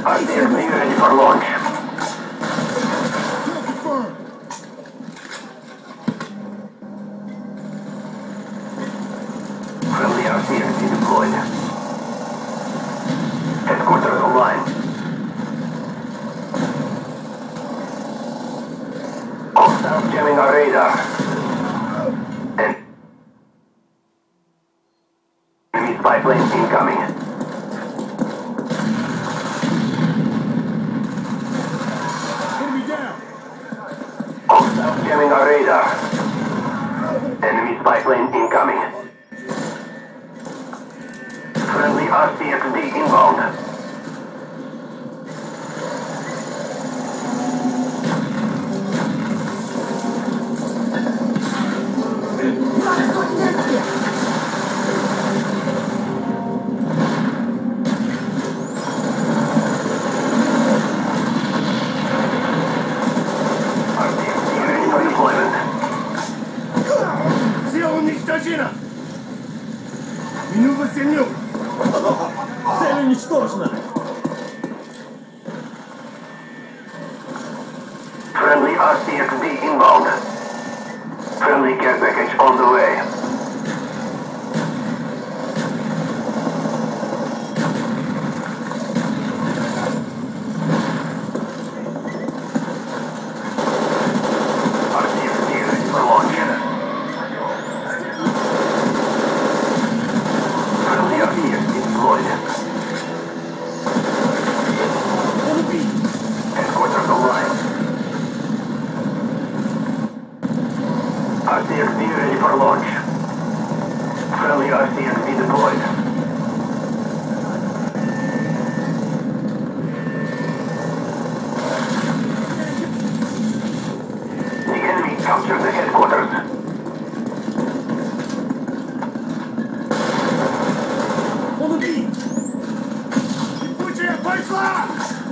RCXD ready for launch. Confirmed. Friendly RCXD deployed. Headquarters online. Hostiles jamming our radar. Enemy spy plane incoming. Enemy down. Hostiles jamming our radar. Enemy spy plane incoming. Friendly RCXD inbound. RCXD ready for deployment. Сила уничтожена. Минус засенил. Цель уничтожена. Friendly RCXD inbound. Friendly care package on the way. RCXD ready for launch. Friendly RCXD deployed. Headquarters online. RCXD ready for launch. Friendly RCXD deployed. The enemy captured the headquarters. Он убит. Куча пошла.